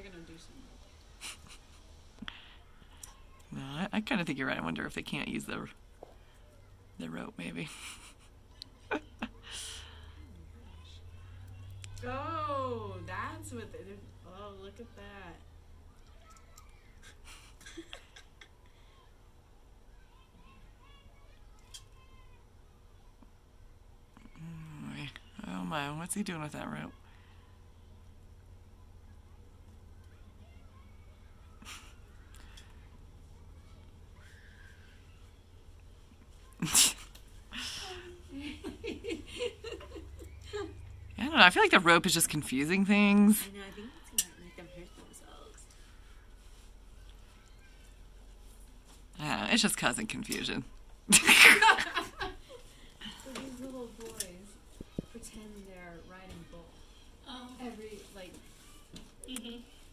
gonna do some. No, I kind of think you're right. I wonder if they can't use the rope, maybe. Oh, that's what they did. Oh, look at that. Oh my, what's he doing with that rope? I don't know, I feel like the rope is just confusing things. I know, I think it's gonna make them hurt themselves. It's just causing confusion. So these little boys pretend they're riding bull. Oh. Every, like,